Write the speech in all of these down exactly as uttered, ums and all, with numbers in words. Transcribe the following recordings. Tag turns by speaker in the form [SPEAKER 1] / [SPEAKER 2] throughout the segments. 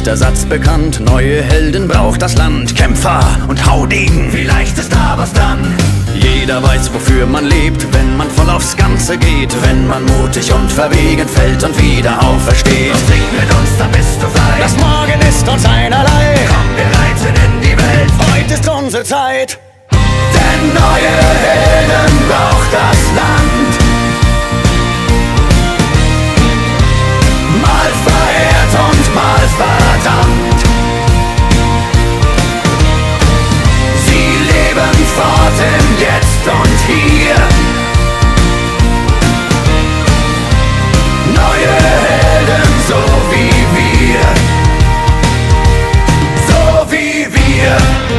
[SPEAKER 1] ist der Satz bekannt, neue Helden braucht das Land. Kämpfer und Haudegen,
[SPEAKER 2] vielleicht ist da was dran.
[SPEAKER 1] Jeder weiß, wofür man lebt, wenn man voll aufs Ganze geht. Wenn man mutig und verwegen fällt und wieder aufersteht.
[SPEAKER 2] Und sing mit uns, dann bist du frei.
[SPEAKER 1] Das Morgen ist uns einerlei.
[SPEAKER 2] Komm, wir reiten in die Welt.
[SPEAKER 1] Heute ist unsere Zeit.
[SPEAKER 2] Denn neue Helden braucht das Land. Mal verehrt und mal verdammt. Sie leben fort im Jetzt und Hier. Neue Helden, so wie wir. So wie wir.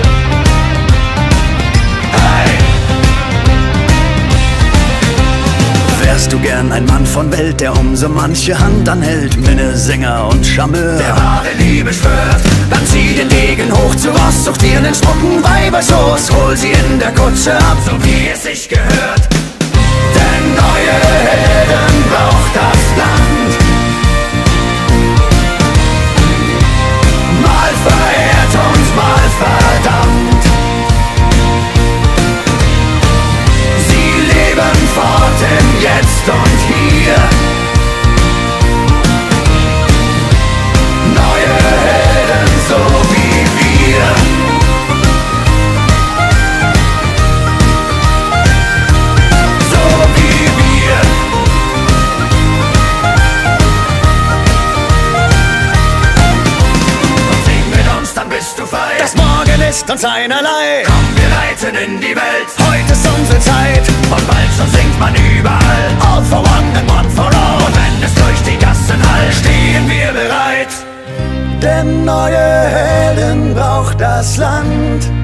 [SPEAKER 1] Wärst du gern ein Mann von Welt, der um so manche Hand anhält, Minnesänger und Charmeur,
[SPEAKER 2] der wahre Liebe schwört,
[SPEAKER 1] dann zieh den Degen hoch zu Ross, such dir nen schmucken Weiberschoß, hol sie in der Kutsche ab,
[SPEAKER 2] so wie es sich gehört. Denn neue Helden braucht das Land. Mal verehrt und mal verdammt. Sie leben fort im Jetzt und Hier. Neue Helden, so wie wir. So wie wir. Und sing mit uns, dann bist du frei.
[SPEAKER 1] das Morgen ist uns einerlei.
[SPEAKER 2] Komm, wir reiten in die Welt.
[SPEAKER 1] Heute ist unsere Zeit.
[SPEAKER 2] Und bald schon singt man überall.
[SPEAKER 1] All for one and one for all.
[SPEAKER 2] Und wenn es durch die Gassen hallt, stehen wir bereit.
[SPEAKER 1] Denn neue Helden braucht das Land.